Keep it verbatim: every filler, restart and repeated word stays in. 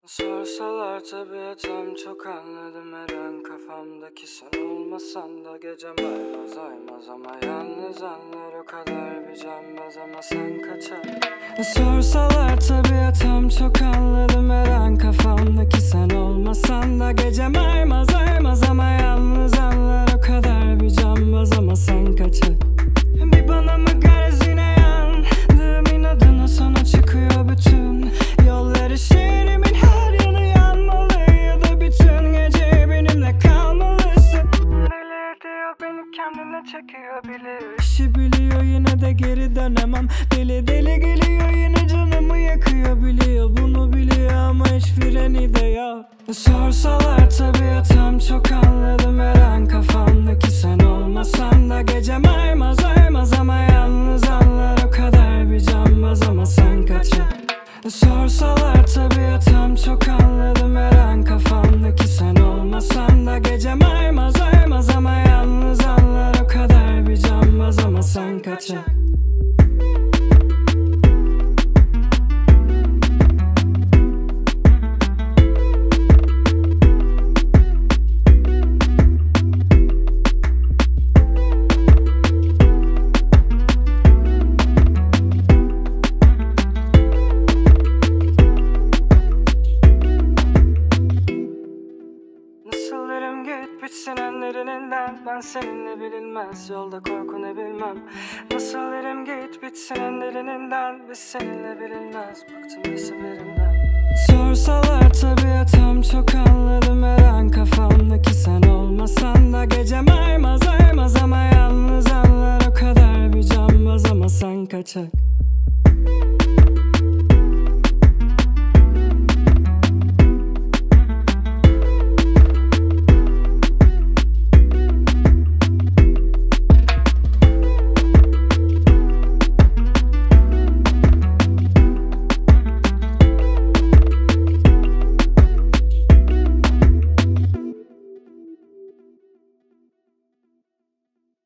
Sorsalar tabiatım çok anladım her an kafamdaki sen olmasan da gecem aymaz aymaz ama yalnız anlar o kadar bir cambaz ama sen kaçar. Sorsalar tabiatım çok anladım her an kafamdaki sen olmasan da gecem aymaz aymaz ama yalnız anlar o kadar bir cambaz ama sen kaçar. Bir bana mı garez yine yandım inadına sana çıkıyor bütün yolları şehrimin her yanı yanmalı ya da bütün gece benimle kalmalısın. Deli ediyor beni kendine çekiyor biliyor işi biliyor yine de geri dönemem. Deli deli geliyor yine canımı yakıyor biliyor bunu biliyor ama hiç freni de yok. Sorsalar tabiatım çok anladım her an kafamdaki sen olmasan da gecem aymaz aymaz ama yalnız anlar o kadar bir cambaz ama sen kaçar. Sorsalar tabiatım çok anladım her an kafamdaki sen olmasan da gecem aymaz aymaz ama yalnız anlar o kadar bir cambaz ama sen kaçar. Bitsin enlerinden ben seninle bilinmez yolda korku ne bilmem. Nasıl derim git bitsin enlerinden biz seninle bilinmez bıktım isimlerinden. Sorsalar tabiatım çok an